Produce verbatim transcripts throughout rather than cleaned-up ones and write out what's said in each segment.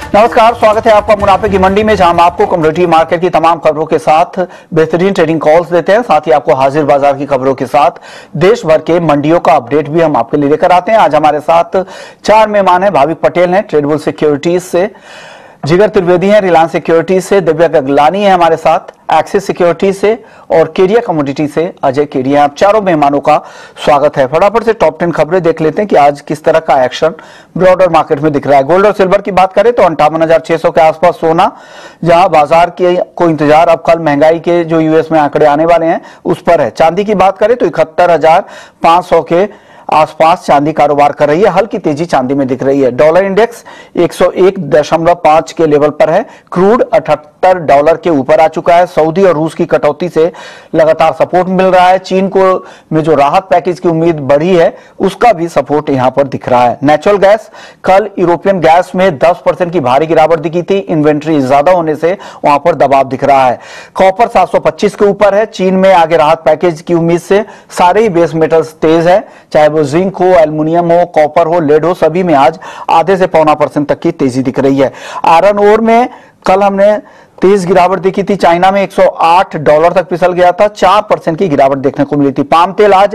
नमस्कार, स्वागत है आपका मुनाफे की मंडी में, जहां हम आपको कमोडिटी मार्केट की तमाम खबरों के साथ बेहतरीन ट्रेडिंग कॉल्स देते हैं। साथ ही आपको हाजिर बाजार की खबरों के साथ देश भर के मंडियों का अपडेट भी हम आपके लिए लेकर आते हैं। आज हमारे साथ चार मेहमान हैं। भाविक पटेल हैं ट्रेडेबल सिक्योरिटीज से, जिगर त्रिवेदी हैं रिलायंस सिक्योरिटीज से, दिव्या गगलानी है हमारे साथ एक्सिस सिक्योरिटी से, और केडिया कमोडिटी से अजय केडिया। आप चारों मेहमानों का स्वागत है। फटाफट से टॉप टेन खबरें देख लेते हैं कि आज किस तरह का एक्शन ब्रॉडर मार्केट में दिख रहा है। गोल्ड और सिल्वर की बात करें तो अंठावन हजार छह सौ के आसपास सोना, जहां बाजार के को इंतजार अब कल महंगाई के जो यूएस में आंकड़े आने वाले हैं उस पर है। चांदी की बात करें तो इकहत्तर हजार पांच सौ के आसपास चांदी कारोबार कर रही है। हल्की तेजी चांदी में दिख रही है। डॉलर इंडेक्स एक सौ एक दशमलव पांच के लेवल पर है। क्रूड अठहत्तर डॉलर के ऊपर आ चुका है। सऊदी और रूस की कटौती से लगातार सपोर्ट मिल रहा है। चीन को में जो राहत पैकेज की उम्मीद बढ़ी है उसका भी सपोर्ट यहां पर दिख रहा है। नेचुरल गैस, कल यूरोपियन गैस में दस परसेंट की भारी गिरावट दिखी थी। इन्वेंट्री ज्यादा होने से वहां पर दबाव दिख रहा है। कॉपर सात सौ पच्चीस के ऊपर है। चीन में आगे राहत पैकेज की उम्मीद से सारे ही बेस मेटल्स तेज है, चाहे जिंक हो, एल्युमिनियम हो, कॉपर हो, लेड हो, सभी में आज आधे से पौना परसेंट तक की तेजी दिख रही है। आयरन ओर में कल हमने तेज गिरावट देखी थी। चाइना में एक सौ आठ डॉलर तक फिसल गया था। चार परसेंट की गिरावट देखने को मिली थी। पाम तेल आज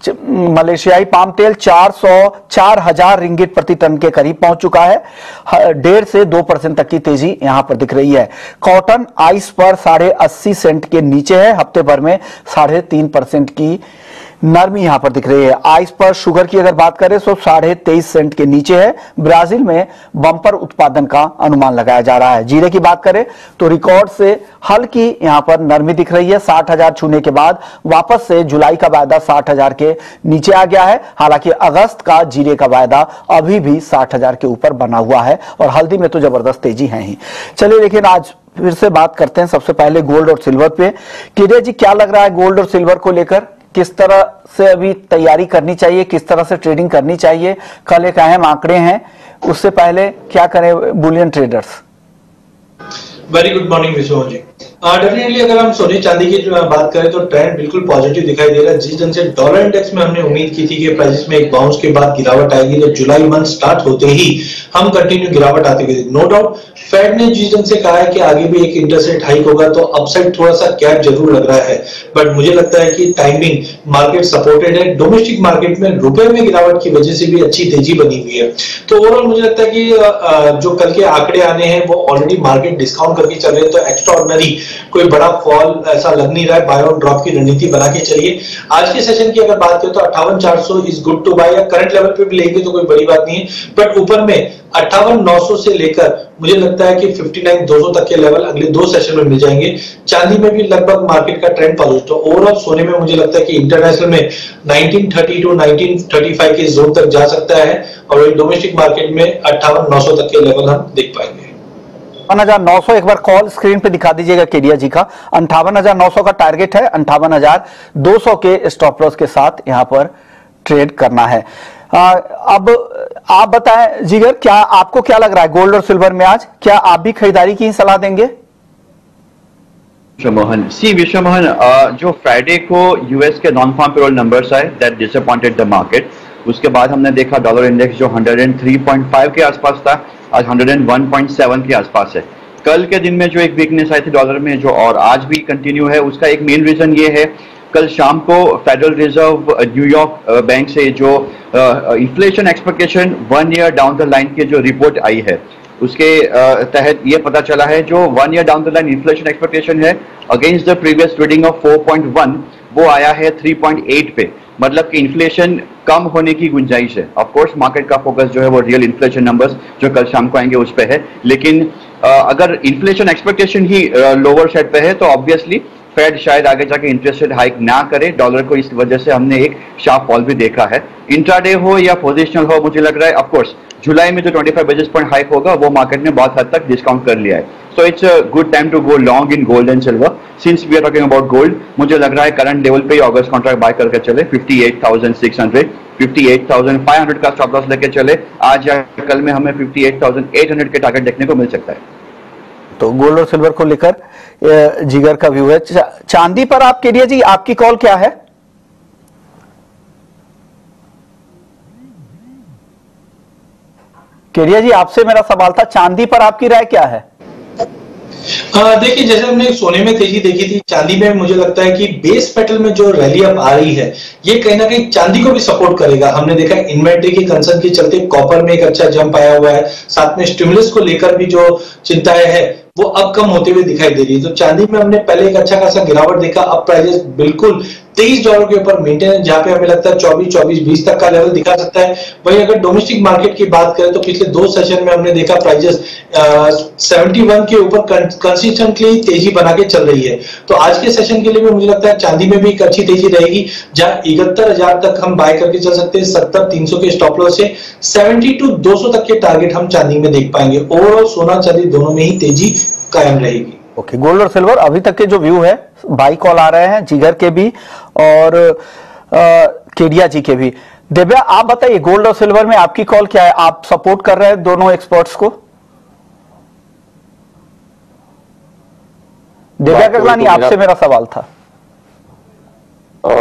मलेशियाई पाम तेल चार सौ चार हजार रिंगिट प्रति टन के करीब पहुंच चुका है। डेढ़ से दो परसेंट तक की तेजी यहां पर दिख रही है। कॉटन आइस पर साढ़े अस्सी सेंट के नीचे है। हफ्ते भर में साढ़े तीन परसेंट की नरमी यहां पर दिख रही है। आइस पर शुगर की अगर बात करें तो साढ़े तेईस सेंट के नीचे है। ब्राजील में बम्पर उत्पादन का अनुमान लगाया जा रहा है। जीरे की बात करें तो रिकॉर्ड से हल्की यहां पर नरमी दिख रही है। साठ हजार छूने के बाद वापस से जुलाई का वायदा साठ हजार के नीचे आ गया है। हालांकि अगस्त का जीरे का वायदा अभी भी साठ हजार के ऊपर बना हुआ है, और हल्दी में तो जबरदस्त तेजी है ही। चलिए लेकिन आज फिर से बात करते हैं सबसे पहले गोल्ड और सिल्वर पे। केडिया जी, क्या लग रहा है गोल्ड और सिल्वर को लेकर? किस तरह से अभी तैयारी करनी चाहिए, किस तरह से ट्रेडिंग करनी चाहिए? कल एक अहम आंकड़े हैं, उससे पहले क्या करें bullion traders? Very good morning Vishwamohan ji. Definitely अगर हम सोने चांदी की बात करें तो ट्रेंड बिल्कुल पॉजिटिव दिखाई दे रहा है। जिस ढंग से डॉलर इंडेक्स में हमने उम्मीद की थी कि प्राइसेस में एक बाउंस के बाद गिरावट आएगी, तो जुलाई मंथ स्टार्ट होते ही हम कंटिन्यू गिरावट आती हुई, नो डाउट फेड ने जिस ढंग से कहा है कि आगे भी एक इंटरेस्ट रेट हाइक होगा, तो अपसाइड थोड़ा सा कैप जरूर लग रहा है। बट मुझे लगता है कि टाइमिंग मार्केट सपोर्टेड है। डोमेस्टिक मार्केट में रुपए में गिरावट की वजह से भी अच्छी तेजी बनी हुई है। तो ओवरऑल मुझे लगता है कि जो कल के आंकड़े आने हैं वो ऑलरेडी मार्केट डिस्काउंट करके चल रहे हैं, तो एक्स्ट्रा ऑर्डिनरी कोई बड़ा फॉल ऐसा लग नहीं रहा है। बाय और ड्रॉप की रणनीति बना के चलिए। आज के सेशन की अगर बात करें तो अट्ठावन चार सौ इज गुड टू बाय, या करंट लेवल पे भी लेंगे तो कोई बड़ी बात नहीं है। बट ऊपर में अट्ठावन नौ सौ से लेकर मुझे लगता है कि उनसठ दो सौ तक के लेवल अगले दो सेशन में मिल जाएंगे। चांदी में भी लगभग मार्केट का ट्रेंड पॉजिटिव। तो ओवरऑल सोने में मुझे लगता है कि इंटरनेशनल में उन्नीस सौ तीस टू उन्नीस सौ पैंतीस के जोन तक जा सकता है, और डोमेस्टिक मार्केट में अट्ठावन नौ सौ तक के लेवल हम देख पाएंगे। अंठावन हजार नौ सौ एक बार कॉल स्क्रीन पे दिखा दीजिएगा केडिया जी का। अंठावन हजार नौ सौ का टारगेट है। अंठावन हजार दो सौ के स्टॉप लॉस के साथ यहां पर ट्रेड करना है। आ, अब आप बताएं जिगर, क्या आपको क्या लग रहा है गोल्ड और सिल्वर में आज? क्या आप भी खरीदारी की सलाह देंगे? विश्वमोहन सी विश्वमोहन जो फ्राइडे को यूएस के नॉन फार्म पेरोल नंबर्स आए, दैट डिसअपॉइंटेड द मार्केट। उसके बाद हमने देखा डॉलर इंडेक्स जो एक सौ तीन पॉइंट पाँच के आसपास था, आज एक सौ एक पॉइंट सात के आसपास है। कल के दिन में जो एक वीकनेस आई थी डॉलर में, जो और आज भी कंटिन्यू है, उसका एक मेन रीजन ये है, कल शाम को फेडरल रिजर्व न्यूयॉर्क बैंक से जो inflation expectation one year down the line की जो रिपोर्ट आई है, उसके तहत ये पता चला है जो one year down the line inflation expectation है against the previous reading of four point one, वो आया है थ्री पॉइंट एट पे। मतलब कि इन्फ्लेशन कम होने की गुंजाइश है। ऑफ कोर्स मार्केट का फोकस जो है वो रियल इन्फ्लेशन नंबर्स जो कल शाम को आएंगे उस पे है, लेकिन अगर इन्फ्लेशन एक्सपेक्टेशन ही लोअर साइड पे है तो ऑब्वियसली फेड शायद आगे जाके इंटरेस्ट रेट हाइक ना करे। डॉलर को इस वजह से हमने एक शार्प फॉल भी देखा है। इंट्राडे हो या पोजिशनल हो, मुझे लग रहा है ऑफ कोर्स जुलाई में जो पच्चीस बेसिस पॉइंट हाइक होगा वो मार्केट ने बहुत हद तक डिस्काउंट कर लिया है। So it's a good time to go long in gold and silver. Since we are talking about gold, मुझे लग रहा है करंट लेवल पे अगस्त कॉन्ट्रैक्ट बाय करके चले अट्ठावन हज़ार छह सौ, अट्ठावन हज़ार पाँच सौ का स्टॉप लॉस लेके चले। आज या कल में हमें अट्ठावन हज़ार आठ सौ के टारगेट देखने को मिल सकता है। तो गोल्ड और सिल्वर को लेकर जिगर का व्यू है। चांदी पर आप केडिया जी, आपकी कॉल क्या है? केडिया जी, आपसे मेरा सवाल था, चांदी पर आपकी राय क्या है? देखिए, जैसे हमने सोने में तेजी देखी थी, चांदी में मुझे लगता है कि बेस मेटल में जो रैली अब आ रही है, ये कहीं ना कहीं चांदी को भी सपोर्ट करेगा। हमने देखा इन्वेंट्री के कंसर्न के चलते कॉपर में एक अच्छा जंप आया हुआ है, साथ में स्टिमुलस को लेकर भी जो चिंताएं है वो अब कम होते हुए दिखाई दे रही है। तो चांदी में हमने पहले एक अच्छा खासा गिरावट देखा, अब प्राइजेस बिल्कुल तेईस डॉलर के ऊपर मेंटेन है, जहां पे हमें लगता है चौबीस चौबीस बीस तक का लेवल दिखा सकता है। वहीं अगर डोमेस्टिक मार्केट की बात करें तो पिछले दो सेशन में हमने देखा प्राइजेस इकहत्तर के ऊपर कंसिस्टेंटली तेजी बना के चल रही है। तो आज के सेशन के लिए भी मुझे लगता है चांदी में भी एक अच्छी तेजी रहेगी, जहां इकहत्तर हजार तक हम बाय करके चल सकते हैं। सत्तर तीन सौ के स्टॉप लॉस से सत्तर टू दो सौ तक के टारगेट हम चांदी में देख पाएंगे। ओवरऑल सोना चांदी दोनों में ही तेजी कायम रहेगी। ओके, गोल्ड और सिल्वर अभी तक के जो व्यू है, बाई कॉल आ रहे हैं जिगर के भी और केडिया जी के भी। दिव्या, आप बताइए गोल्ड और सिल्वर में आपकी कॉल क्या है? आप सपोर्ट कर रहे हैं दोनों एक्सपर्ट्स को? देवया गगलानी, आपसे मेरा सवाल था। आ,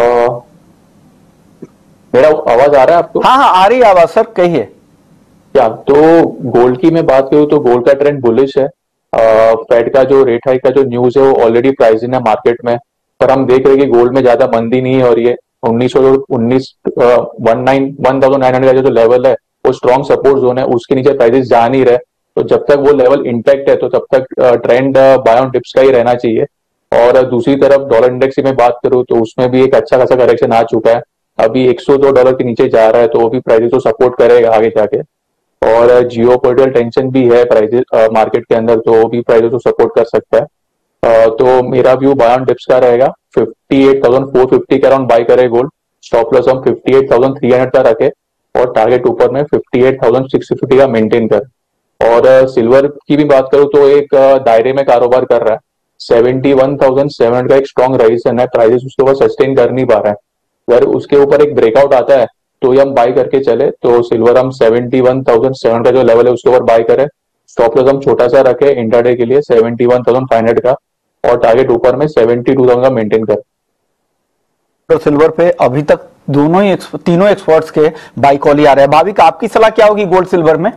मेरा आवाज आ रहा है आपको? हाँ हाँ आ रही है आवाज सर, कहिए। क्या तो गोल्ड की मैं बात करूं तो गोल्ड का ट्रेंड बुलिश है। फेड का जो रेट हाइक का जो न्यूज है वो ऑलरेडी प्राइस इन है मार्केट में, पर हम देख रहे हैं कि गोल्ड में ज्यादा मंदी नहीं है और ये उन्नीस सौ उन्नीस one nine one thousand nine hundred का जो लेवल है वो स्ट्रॉन्ग सपोर्ट जोन है, उसके नीचे प्राइसेस जा नहीं रहे। तो जब तक वो लेवल इंटैक्ट है तो तब तक ट्रेंड बाय ऑन डिप्स का ही रहना चाहिए। और दूसरी तरफ डॉलर इंडेक्स की मैं बात करूं तो उसमें भी एक अच्छा खासा करेक्शन आ चुका है, अभी एक सौ दो डॉलर के नीचे जा रहा है, तो वो भी प्राइसेस को सपोर्ट करेगा आगे जाके। और जियो पोलिटिकल टेंशन भी है प्राइसेस मार्केट के अंदर, तो वो भी प्राइसेस को सपोर्ट कर सकता है। uh, तो मेरा व्यू बाय ऑन डिप्स का रहेगा, fifty eight thousand four fifty के अराउंड बाय करे गोल्ड, स्टॉप लॉस हम fifty eight thousand three hundred का रखे और टारगेट ऊपर में fifty eight thousand six fifty का मेंटेन कर। और सिल्वर uh, की भी बात करूं तो एक uh, दायरे में कारोबार कर रहा है, seventy one thousand seven hundred का एक स्ट्रॉन्ग रेजिस्टेंस है, प्राइसेस उसके ऊपर सस्टेन कर नहीं पा रहा है। अगर उसके ऊपर एक ब्रेकआउट आता है तो ये हम बाय करके चले, तो सिल्वर हम seventy one thousand seven hundred का जो लेवल है उसके ऊपर बाय करें, स्टॉप लॉस हम छोटा सा रखे इंट्राडे के लिए seventy one thousand five hundred का और टारगेट ऊपर में सेवेंटी टू थाउजेंड का मेंटेन कर। तो सिल्वर पे अभी तक दोनों ही तीनों एक्सपर्ट्स के बाई कॉल ही आ रहे हैं। भाविक, आपकी सलाह क्या होगी गोल्ड सिल्वर में?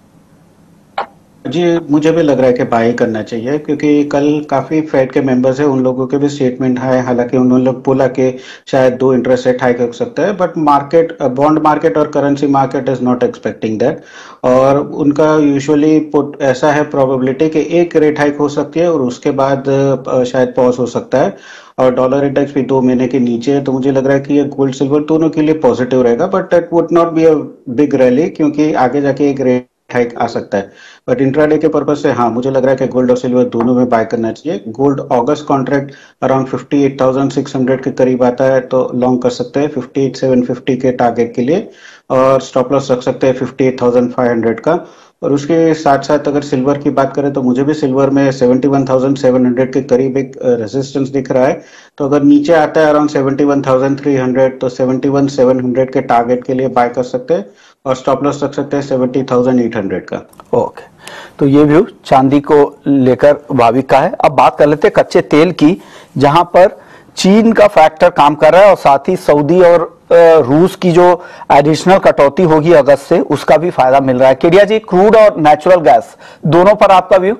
जी, मुझे भी लग रहा है कि बाई करना चाहिए, क्योंकि कल काफी फेड के मेंबर्स हैं, उन लोगों के भी स्टेटमेंट है। हालांकि उन्होंने लोग बोला कि शायद दो इंटरेस्ट रेट हाइक हो सकता है, बट मार्केट, बॉन्ड मार्केट और currency market is not expecting that. और उनका यूजुअली पुट ऐसा है प्रोबेबिलिटी कि एक रेट हाइक हो सकती है और उसके बाद शायद पॉज हो सकता है। और डॉलर इंडेक्स भी दो महीने के नीचे है, तो मुझे लग रहा है कि ये गोल्ड सिल्वर दोनों के लिए पॉजिटिव रहेगा, but that would not be a big rally, क्योंकि आगे जाके एक रेट हाइक आ सकता है। बट इंट्राडे के पर्पज से हाँ, मुझे लग रहा है कि गोल्ड और सिल्वर दोनों में बाय करना चाहिए। Gold August contract around fifty eight thousand six hundred के करीब आता है, तो लॉन्ग कर सकते हैं फिफ्टी एट सेवन फिफ्टी के टारगेट के लिए, और स्टॉप लॉस रख सकते हैं fifty eight thousand five hundred का। और उसके साथ साथ अगर सिल्वर की बात करें तो मुझे भी सिल्वर में seventy one thousand seven hundred के करीब एक रेजिस्टेंस दिख रहा है। तो अगर नीचे आता है around seventy one thousand three hundred, तो seventy one thousand seven hundred के टारगेट के लिए बाय कर सकते हैं और स्टॉप लॉस रख सकते हैं सेवेंटी थाउजेंड एट हंड्रेड का। ओके, तो ये व्यू चांदी को लेकर भाविक का है। अब बात कर लेते हैं कच्चे तेल की, जहां पर चीन का फैक्टर काम कर रहा है और साथ ही सऊदी और रूस की जो एडिशनल कटौती होगी अगस्त से, उसका भी फायदा मिल रहा है। केडिया जी, क्रूड और नेचुरल गैस दोनों पर आपका व्यू?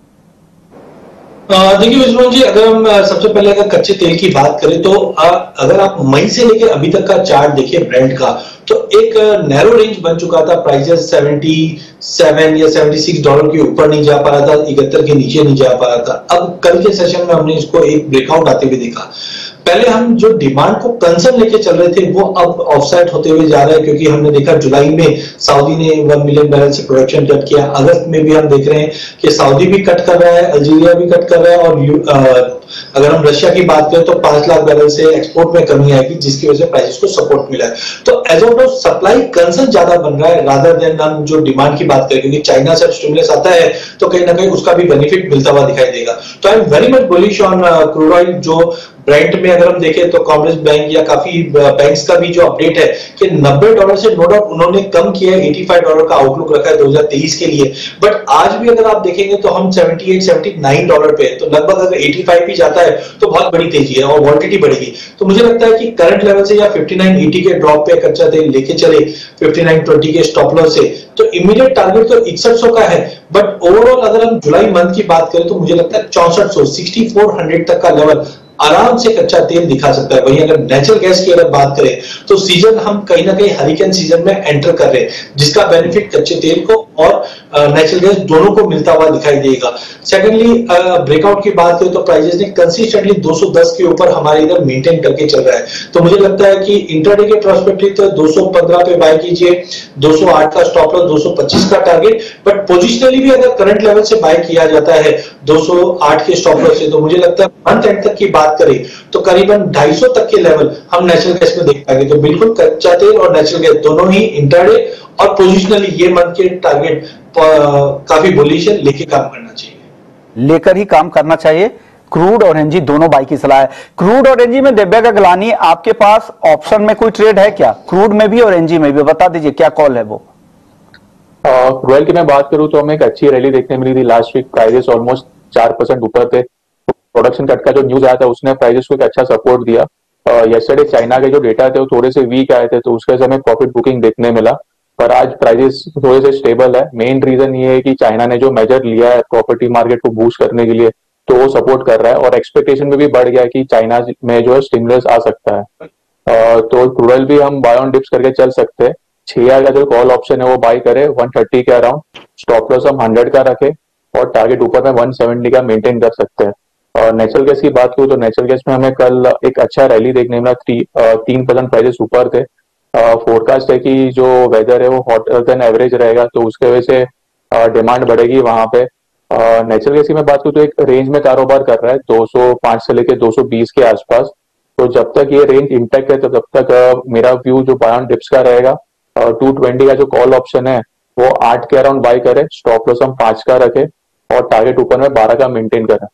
देखिए विश्वनाथ जी, अगर हम सबसे पहले अगर कच्चे तेल की बात करें तो आ, अगर आप मई से लेकर अभी तक का चार्ट देखिए ब्रेंट का, तो एक नैरो रेंज बन चुका था। प्राइसेस सेवेंटी सेवन या सेवेंटी सिक्स डॉलर के ऊपर नहीं जा पा रहा था, इकहत्तर के नीचे नहीं जा पा रहा था। अब कल के सेशन में हमने इसको एक ब्रेकआउट आते हुए देखा। पहले हम जो डिमांड को कंसर्न लेके चल रहे थे वो अब ऑफसेट होते हुए जा रहा है, क्योंकि हमने देखा जुलाई में सऊदी ने वन मिलियन बैरल से प्रोडक्शन कट किया। अगस्त में भी हम देख रहे हैं कि सऊदी भी कट कर रहा है, अल्जीरिया भी कट कर रहा है, और आ, अगर हम रशिया की बात करें तो पांच लाख बैरल से एक्सपोर्ट में कमी आएगी, जिसकी वजह से प्राइसेस को सपोर्ट मिला है। तो as of now supply concern ज्यादा बन रहा है रादर देन हम जो डिमांड की बात करें, क्योंकि चाइना से स्टिमुलस आता है तो कहीं ना कहीं उसका भी बेनिफिट मिलता हुआ दिखाई देगा। तो I am very much bullish on crude oil, जो ब्रेंट में अगर हम देखें तो कॉमर्स बैंक या काफी बैंक्स का भी जो अपडेट है कि नब्बे डॉलर से नो डाउट उन्होंने कम किया है, पचासी डॉलर का आउटलुक रखा है दो हज़ार तेईस के लिए, बट आज भी अगर आप देखेंगे तो हम अठहत्तर उन्यासी डॉलर पे, तो लगभग अगर पचासी भी जाता है तो बहुत बड़ी तेजी है और वॉलिटिलिटी बढ़ेगी। तो मुझे लगता है कि करंट लेवल से या उनसठ अस्सी के ड्रॉप पे कच्चा तेल लेके चले उनसठ बीस के स्टॉप लॉस से, तो इमीडिएट टारगेट तो इकसठ सौ का है, बट ओवरऑल अगर हम जुलाई मंथ की बात करें तो मुझे लगता है चौसठ सौ सिक्सटी फोर हंड्रेड तक का लेवल आराम से कच्चा तेल दिखा सकता है। वहीं अगर नेचुरल गैस की अगर बात करें तो सीजन हम कहीं ना कहीं हरिकेन सीजन में एंटर कर रहे हैं, जिसका बेनिफिट कच्चे तेल को और नेचुरल गैस दोनों को मिलता हुआ दिखाई देगा। सेकेंडली ब्रेकआउट की बात करें तो प्राइसेस ने कंसिस्टेंटली दो सौ दस के ऊपर हमारे इधर मेंटेन करके चल रहा है, तो मुझे लगता है कि इंट्राडे के प्रोस्पेक्टिव तो दो सौ पंद्रह पे बाय कीजिए, दो सौ आठ का स्टॉप लॉस, दो सौ पच्चीस का टारगेट, बट पोजिशनली भी अगर करंट लेवल से बाय किया जाता है दो सौ आठ के स्टॉप लॉस से, तो मुझे लगता है मंथ एंड तक की बात करें तो करीबन ढाई सौ तक के लेवल हम नेचुरल गैस में देख पाएंगे। तो बिल्कुल कच्चा तेल और नेचुरल गैस दोनों ही इंट्राडे और पोजिशनली ये मंथ के टारगेट काफी बुलिश है, लेके काम करना चाहिए, लेकर ही काम करना चाहिए। क्रूड और एनजी दोनों बाई की सलाह है। क्रूड और एनजी में दिव्या गगलानी, आपके पास ऑप्शन में कोई ट्रेड है क्या, क्रूड में भी और एनजी में भी? बता दीजिए क्या कॉल है वो। क्रूड ऑयल की मैं बात करूं तो हमें एक अच्छी रैली देखने मिली थी लास्ट वीक, प्राइसेस ऑलमोस्ट चार परसेंट ऊपर थे। प्रोडक्शन कट का जो न्यूज आया था उसने प्राइसेस को एक अच्छा सपोर्ट दिया। यस्टरडे चाइना के जो डेटा थे वो थोड़े से वीक आए थे, तो उसके वजह से हमें प्रॉफिट बुकिंग देखने मिला, पर आज प्राइसेस थोड़े से स्टेबल है। मेन रीजन ये है कि चाइना ने जो मेजर लिया है प्रॉपर्टी मार्केट को बूस्ट करने के लिए, तो वो सपोर्ट कर रहा है और एक्सपेक्टेशन में भी बढ़ गया है कि चाइना में जो है स्टिमुलस आ सकता है। uh, तो क्रूड ऑयल भी हम बाय ऑन डिप्स करके चल सकते हैं। छह का जो कॉल ऑप्शन है वो बाय करे एक सौ तीस के अराउंड, स्टॉप लॉस हम सौ का रखे और टारगेट ऊपर में एक सौ सत्तर का मेंटेन कर सकते हैं। और नेचुरल गैस की बात करूं तो नेचुरल गैस में हमें कल एक अच्छा रैली देखने मिला, तीन परसेंट प्राइसेस ऊपर थे। फोरकास्ट है कि जो वेदर है वो हॉटर देन एवरेज रहेगा, तो उसके वजह से डिमांड बढ़ेगी वहां पे। नेचुरल गैस की मैं बात करूं तो एक रेंज में कारोबार कर रहा है दो सौ पाँच से लेकर दो सौ बीस के आसपास, तो जब तक ये रेंज इंटैक्ट है तो तब तक uh, मेरा व्यू जो बाय ऑन डिप्स का रहेगा। टू ट्वेंटी का जो कॉल ऑप्शन है वो आठ के अराउंड बाय करे, स्टॉप लॉस हम पांच का रखे और टारगेट ऊपर में बारह का मेंटेन करें।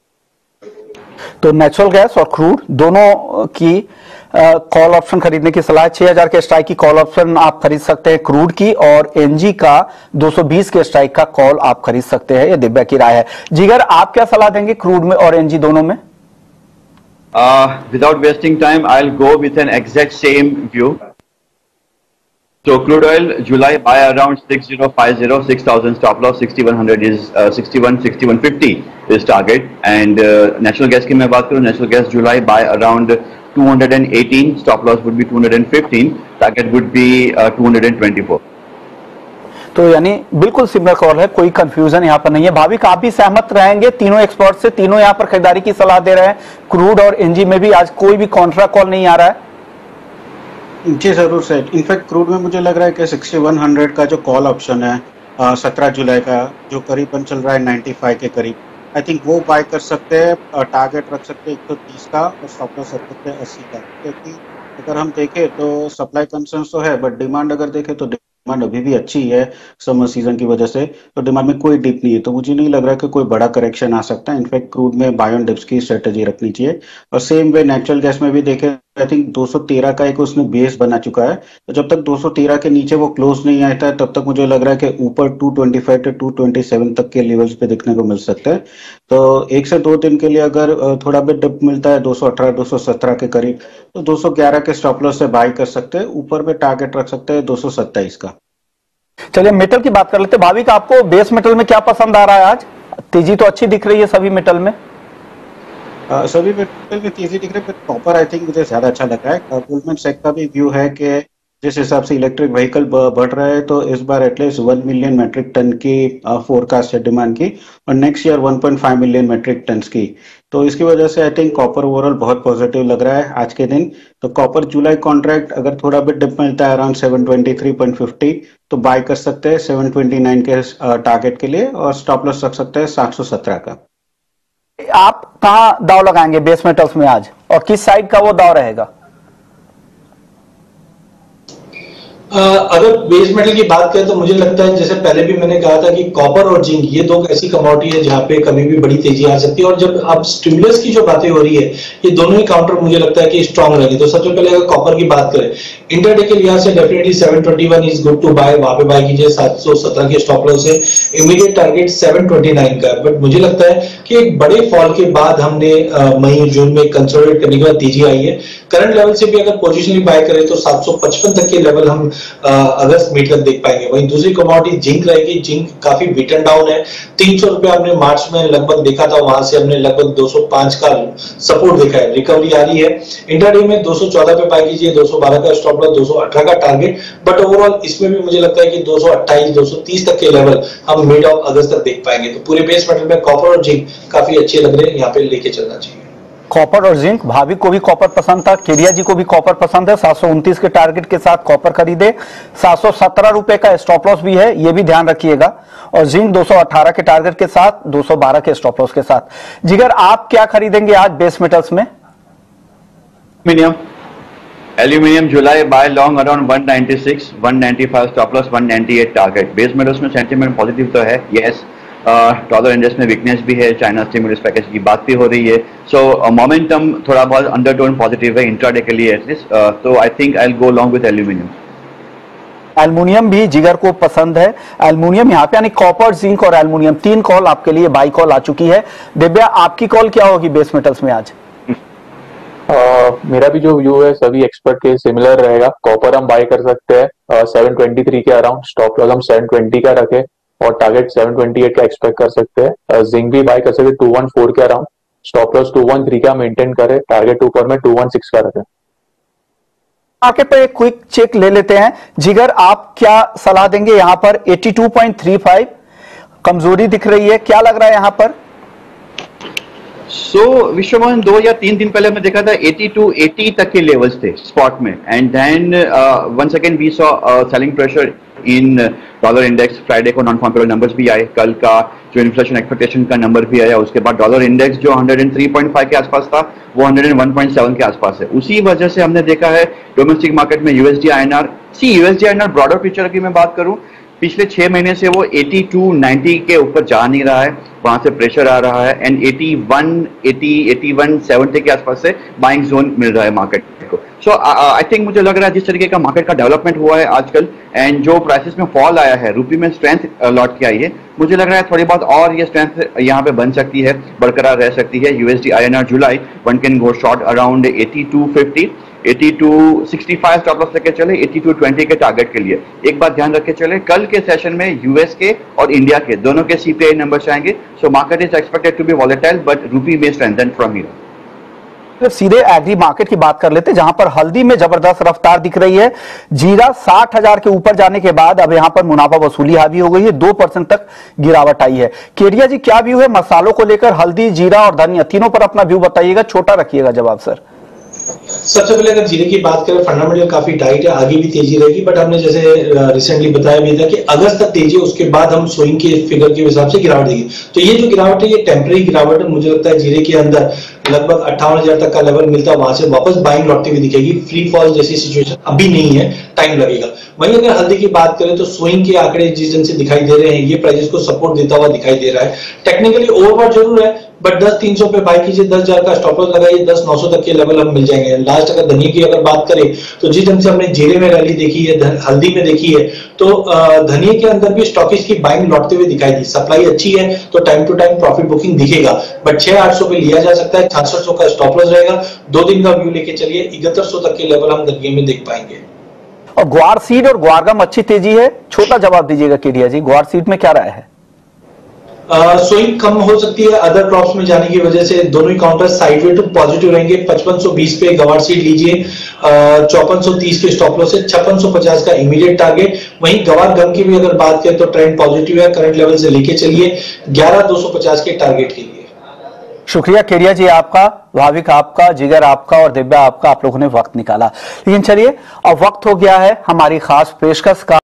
तो नेचुरल गैस और क्रूड दोनों की कॉल ऑप्शन खरीदने की सलाह। छह हज़ार के स्ट्राइक की कॉल ऑप्शन आप खरीद सकते हैं क्रूड की, और एनजी का दो सौ बीस के स्ट्राइक का कॉल आप खरीद सकते हैं। ये दिव्या की राय है। जिगर, आप क्या सलाह देंगे क्रूड में और एनजी दोनों में? Without wasting time I will go with an exact same view. So crude oil July buy around six thousand fifty, six thousand stop loss, sixty-one hundred is uh, sixty-one, sixty-one fifty is target, and uh, natural gas की मैं बात करूँ, natural gas July buy around two eighteen, stop loss would be two fifteen, target would be uh, two twenty-four। तो यानी बिल्कुल similar call है, कोई confusion यहाँ पर नहीं है। भाविक, आप भी सहमत रहेंगे तीनों एक्सपर्ट से? तीनों यहाँ पर खरीदारी की सलाह दे रहे हैं, क्रूड और एनजी में भी आज कोई भी कॉन्ट्रा कॉल नहीं आ रहा है। जी जरूर सर, इनफैक्ट क्रूड में मुझे लग रहा है कि सिक्सटी वन हंड्रेड का जो कॉल ऑप्शन है सत्रह जुलाई का, जो करीबन चल रहा है पचानवे के करीब, आई थिंक वो बाय कर सकते हैं। टारगेट रख सकते हैं एक सौ तीस का और स्टॉप लॉस रख सकते हैं अस्सी का, क्योंकि अगर हम देखें तो सप्लाई कंसर्न्स तो है, बट डिमांड अगर देखें तो डिमांड अभी भी अच्छी है समर सीजन की वजह से, तो डिमांड में कोई डिप नहीं है, तो मुझे नहीं लग रहा कि कोई बड़ा करेक्शन आ सकता है। इनफैक्ट क्रूड में बाय ऑन डिप्स की स्ट्रेटेजी रखनी चाहिए। और सेम वे नेचुरल गैस में भी देखें, आई थिंक दो सौ तेरह का एक उसने बेस बना चुका है, तो जब तक दो सौ तेरह के नीचे वो क्लोज नहीं आता है तब तक मुझे लग रहा है कि ऊपर दो सौ पच्चीस से दो सौ सत्ताईस तक के लेवल्स पे दिखने को मिल सकते हैं। तो एक से दो दिन के लिए अगर थोड़ा भी डिप मिलता है दो सौ अठारह दो सौ सत्रह के करीब, तो दो सौ ग्यारह के स्टॉप लॉस से बाय कर सकते हैं, ऊपर में टारगेट रख सकते हैं दो सौ सत्ताईस का। चलिए मेटल की बात कर लेते हैं। भाविक, आपको बेस मेटल में क्या पसंद आ रहा है? आज तेजी तो अच्छी दिख रही है सभी मेटल में। Uh, सभी मेटल में तेजी दिख रही है, कॉपर आई थिंक मुझे ज्यादा अच्छा लग रहा है। गोल्डमैन सैक का भी व्यू है कि जिस हिसाब से इलेक्ट्रिक व्हीकल बढ़ रहा है, तो इस बार at least one million metric ton की फोरकास्ट है डिमांड की, और next year one point five million metric ton की। तो इसकी वजह से आई थिंक कॉपर ओवरऑल बहुत पॉजिटिव लग रहा है आज के दिन। तो कॉपर जुलाई कॉन्ट्रैक्ट अगर थोड़ा भी डिप मिलता है around seven twenty three point fifty, तो बाय कर सकते हैं सेवन ट्वेंटी नाइन के टारगेट के लिए, और स्टॉप लॉस रख सकते हैं सात सौ सत्रह का। आप कहां दाव लगाएंगे बेस मेटल्स में आज, और किस साइड का वो दाव रहेगा? अगर बेस मेटल की बात करें तो मुझे लगता है जैसे पहले भी मैंने कहा था कि कॉपर और जिंक ये दो ऐसी कमोडिटी है जहां पे कभी भी बड़ी तेजी आ सकती है, और जब अब स्टिमुलस की जो बातें हो रही है ये दोनों ही काउंटर मुझे लगता है कि स्ट्रांग रहेगी। तो सबसे पहले अगर कॉपर की बात करें इंटरडे के लिहाज से definitely seven twenty one is good to buy, वहां पे बाय कीजिए। सात सौ सत्रह के स्टॉप लॉस है, immediate target seven twenty nine का है। बट मुझे लगता है कि एक बड़े फॉल के बाद हमने मई जून में कंसोलिडेट करने के बाद तेजी आई है। करंट लेवल से भी अगर पोजिशनली बाय करें तो सात सौ पचपन तक के लेवल हम अगस्त मीट तक देख पाएंगे। वहीं दूसरी कमोडिटी जिंक रहेगी, जिंक काफी बीटन डाउन है। तीन सौ रुपए हमने मार्च में लगभग देखा था, वहां से हमने लगभग दो सौ पाँच का सपोर्ट देखा है, रिकवरी आ रही है। इंट्राडे में दो सौ चौदह पे बाय कीजिए, दो सौ बारह का स्टॉप लॉस, दो सौ अठारह का टारगेट। बट ओवरऑल इसमें भी मुझे लगता है कि दो सौ अट्ठाईस दो सौ तीस तक के लेवल हम मिड ऑफ अगस्त तक देख पाएंगे। तो पूरे बेस मेटल में कॉपर और जिंक काफी अच्छे लग रहे हैं, यहाँ पे लेके चलना चाहिए। कॉपर और जिंक, भाभी को भी कॉपर पसंद था, केरिया जी को भी कॉपर पसंद है। सात सौ उनतीस के टारगेट के साथ कॉपर खरीदे, सात सौ सत्रह रुपए का स्टॉप लॉस भी है, ये भी ध्यान रखिएगा। और जिंक दो सौ अठारह के टारगेट के साथ, दो सौ बारह के स्टॉप लॉस के साथ। जिगर, आप क्या खरीदेंगे आज बेस मेटल्स में? Aluminium aluminium July buy long around one ninety six, one ninety five stop loss, one ninety eight target. Base metals में सेंटीमेंट पॉजिटिव तो है, यस। डॉलर इंडेक्स में वीकनेस भी है, चाइना स्टिमुलस पैकेज की बात भी हो रही है। सो मोमेंटम थोड़ा बहुत अंडरटोन पॉजिटिव है इंट्राडे के लिए एटलीस्ट। तो I think I will go long with aluminium. Aluminium भी जिगर को पसंद है। एल्युमिनियम यहाँ पे यानी कॉपर, जिंक और एल्युमिनियम तीन कॉल आपके लिए बाई कॉल आ चुकी है। दिव्या, आपकी कॉल क्या होगी बेस मेटल्स में आज? uh, मेरा भी जो व्यू है सभी एक्सपर्ट के सिमिलर रहेगा। कॉपर हम बाय कर सकते हैं सेवन ट्वेंटी थ्री के अराउंड, स्टॉप लॉस हम सेवन ट्वेंटी का रखे और टारगेट सेवन ट्वेंटी एट का एक्सपेक्ट कर सकते हैं। जिंक भी बाय कर सकते हैं टू वन फोर के around, stop loss two one three का मेंटेन करें, टारगेट ऊपर में टू वन सिक्स का रखें। मार्केट पर एक क्विक चेक ले लेते हैं। जिगर, आप क्या सलाह देंगे यहाँ पर? बयासी पॉइंट थ्री फाइव कमजोरी दिख रही है, क्या लग रहा है यहाँ पर? सो so, विश्वमोहन दो या तीन दिन पहले हमने देखा था बयासी अस्सी तक के लेवल्स थे स्पॉट में, and then one second we saw selling pressure in dollar index. Friday को नॉन फार्म पेरोल नंबर्स भी आए, कल का जो इन्फ्लेशन एक्सपेक्टेशन का नंबर भी आया। उसके बाद डॉलर इंडेक्स जो one oh three point five के आसपास था वो one oh one point seven के आसपास है। उसी वजह से हमने देखा है डोमेस्टिक मार्केट में USD INR, see USD INR broader picture की मैं बात करूं, पिछले छह महीने से वो बयासी नब्बे के ऊपर जा नहीं रहा है, वहां से प्रेशर आ रहा है। एंड इक्यासी, अस्सी, इक्यासी, सत्तर के आसपास से बाइंग जोन मिल रहा है मार्केट को। सो आई थिंक मुझे लग रहा है जिस तरीके का मार्केट का डेवलपमेंट हुआ है आजकल एंड जो प्राइसेस में फॉल आया है, रुपये में स्ट्रेंथ लौट के आई है, मुझे लग रहा है थोड़ी बहुत और ये स्ट्रेंथ यहाँ पे बन सकती है, बरकरार रह सकती है। USD INR July one can go short around बयासी फिफ्टी, बयासी सिक्सटी फाइव स्टॉप लॉस लेके चले, बयासी ट्वेंटी के टारगेट के लिए। एक बात ध्यान रखे चले, कल के सेशन में यूएस के और इंडिया के दोनों के सीपीआई नंबर्स आएंगे। So market is expected to be volatile but rupee में स्ट्रेंथन फ्रॉम हियर। तो सीधे एग्री मार्केट की बात कर लेते हैं, जहां पर हल्दी में जबरदस्त रफ्तार दिख रही है। जीरा साठ हजार के ऊपर जाने के बाद अब यहां पर मुनाफा वसूली हावी हो गई है, दो परसेंट तक गिरावट आई है। केरिया जी, क्या व्यू है मसालों को लेकर? हल्दी, जीरा और धनिया तीनों पर अपना व्यू बताइएगा, छोटा रखिएगा जवाब सर। सबसे पहले अगर जीरे की बात करें, फंडामेंटल काफी टाइट है, आगे भी तेजी रहेगी। बट हमने जैसे रिसेंटली बताया भी था कि अगस्त तक तेजी, उसके बाद हम स्विंग के फिगर के हिसाब से गिरावट देगी। तो ये जो गिरावट है ये टेम्परेरी गिरावट है। मुझे लगता है जीरे के अंदर लगभग अट्ठावन हजार तक का लेवल मिलता है, वहां से वापस बाइंग लौटती हुई दिखेगी। फ्री फॉल जैसी सिचुएशन अभी नहीं है, टाइम लगेगा। वहीं अगर हल्दी की बात करें तो स्विंग के आंकड़े जिस दिन से दिखाई दे रहे हैं, ये प्राइसेस को सपोर्ट देता हुआ दिखाई दे रहा है। टेक्निकली ओवरबॉट जरूर है, बट दस तीन सौ पे बाय कीजिए, दस हजार का स्टॉप लॉस लगाइए, दस नौ सौ तक के लेवल हम मिल जाएंगे। लास्ट अगर धनिया की अगर बात करें तो जिस ढंग से हमने जीरे में रैली देखी है, हल्दी में देखी है, तो धनिया के अंदर भी स्टॉकिस्ट की बाइंग लौटते हुए दिखाई दी। सप्लाई अच्छी है तो time to time profit booking दिखेगा, बट छह आठ सौ पे लिया जा सकता है, छियासठ सौ का स्टॉप लॉस रहेगा। दो दिन का व्यू लेके चलिए, इकहत्तर सौ तक के लेवल हम धनिया में देख पाएंगे। और ग्वार सीड और ग्वारगम अच्छी तेजी है, छोटा जवाब दीजिएगा केरिया जी, ग्वार सीड में क्या राय है? स्विंग uh, कम हो सकती है अदर क्रॉप्स में जाने की वजह से, दोनों ही काउंटर साइडवे टू पॉजिटिव रहेंगे। पचपन सौ बीस पे गवार सीड लीजिए, चौपन सौ तीस के स्टॉप लॉस से छप्पन सौ पचास का इमीडिएट टारगेट। वहीं गवार गम की भी अगर बात करें तो ट्रेंड पॉजिटिव है, करंट लेवल से लेके चलिए ग्यारह दो सौ पचास के टारगेट के लिए। शुक्रिया केरिया जी आपका, भाविक आपका, जिगर आपका और दिव्या आपका, आप लोगों ने वक्त निकाला। लेकिन चलिए अब वक्त हो गया है हमारी खास पेशकश का।